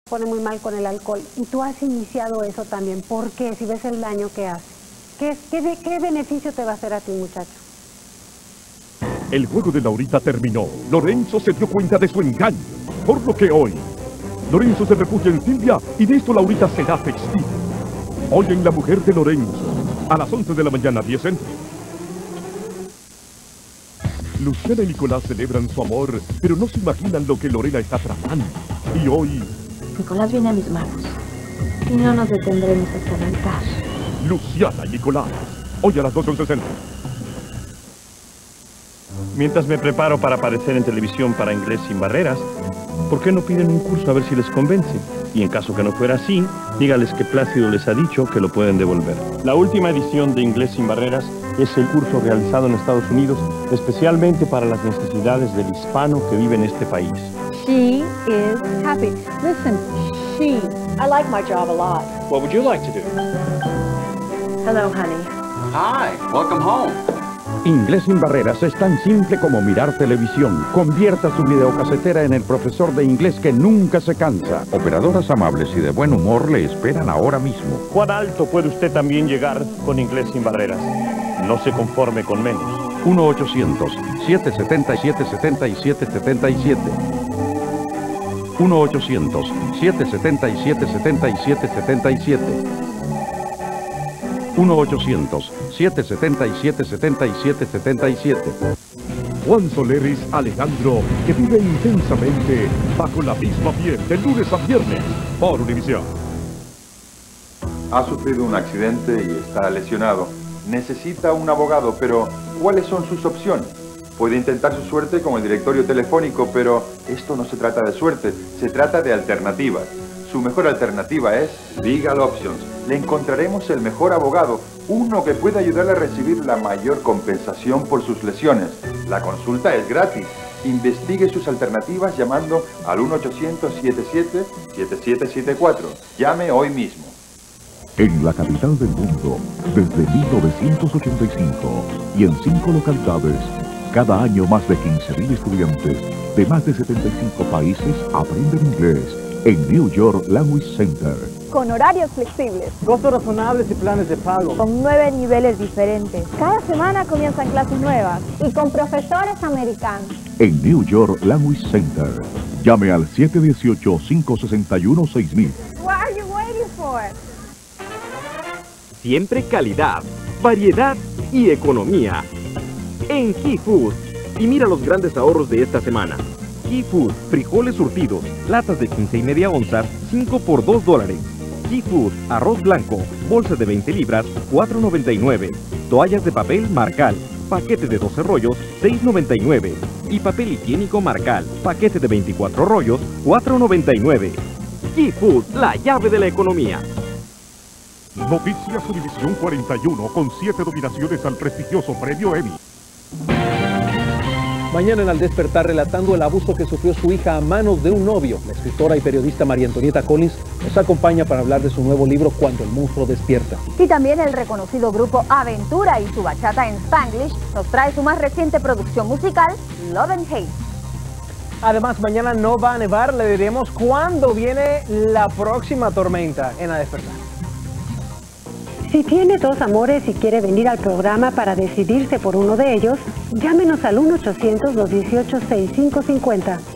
Pone muy mal con el alcohol. Y tú has iniciado eso también. ¿Por qué? Si ves el daño que hace. ¿Qué beneficio te va a hacer a ti, muchacho? El juego de Laurita terminó. Lorenzo se dio cuenta de su engaño. Por lo que hoy, Lorenzo se refugia en Silvia y de esto Laurita será testigo. Hoy en La Mujer de Lorenzo, a las 11 de la mañana, 10 centros. Luciana y Nicolás celebran su amor, pero no se imaginan lo que Lorena está tramando. Y hoy... Nicolás viene a mis manos y no nos detendremos hasta el altar. Luciana y Nicolás, hoy a las 12:60. Mientras me preparo para aparecer en televisión para Inglés Sin Barreras, ¿por qué no piden un curso a ver si les convence? Y en caso que no fuera así, dígales que Plácido les ha dicho que lo pueden devolver. La última edición de Inglés Sin Barreras es el curso realizado en Estados Unidos especialmente para las necesidades del hispano que vive en este país. She is happy. Listen, I like my job a lot. What would you like to do? Hello, honey. Hi, welcome home. Inglés Sin Barreras es tan simple como mirar televisión. Convierta su videocasetera en el profesor de inglés que nunca se cansa. Operadoras amables y de buen humor le esperan ahora mismo. ¿Cuán alto puede usted también llegar con Inglés Sin Barreras? No se conforme con menos. 1-800-777-7777. 1-800-777-7777. 1-800-777-7777. Juan Soleris Alejandro, que vive intensamente bajo la misma piel de lunes a viernes por Univisión. Ha sufrido un accidente y está lesionado. Necesita un abogado, pero ¿cuáles son sus opciones? Puede intentar su suerte con el directorio telefónico, pero esto no se trata de suerte, se trata de alternativas. Su mejor alternativa es Legal Options. Le encontraremos el mejor abogado, uno que pueda ayudarle a recibir la mayor compensación por sus lesiones. La consulta es gratis. Investigue sus alternativas llamando al 1-800-77-7774. Llame hoy mismo. En la capital del mundo, desde 1985, y en 5 localidades, cada año más de 15.000 estudiantes de más de 75 países aprenden inglés en New York Language Center. Con horarios flexibles, costos razonables y planes de pago. Con 9 niveles diferentes. Cada semana comienzan clases nuevas y con profesores americanos. En New York Language Center. Llame al 718-561-6000. What are you waiting for? Siempre calidad, variedad y economía. En Key Food. Y mira los grandes ahorros de esta semana. Key Food, frijoles surtidos, latas de 15,5 onzas, 5 por $2. Key Food, arroz blanco, bolsa de 20 libras, $4.99. Toallas de papel Marcal, paquete de 12 rollos, $6.99. Y papel higiénico Marcal, paquete de 24 rollos, $4.99. Key Food, la llave de la economía. Noticias Univisión 41 con 7 nominaciones al prestigioso premio Emmy. Mañana en Al Despertar, relatando el abuso que sufrió su hija a manos de un novio, la escritora y periodista María Antonieta Collins nos acompaña para hablar de su nuevo libro Cuando el monstruo despierta. Y también el reconocido grupo Aventura y su bachata en Spanglish nos trae su más reciente producción musical, Love and Hate. Además, mañana no va a nevar, le diremos cuándo viene la próxima tormenta en Al Despertar. Si tiene 2 amores y quiere venir al programa para decidirse por uno de ellos, llámenos al 1-800-218-6550.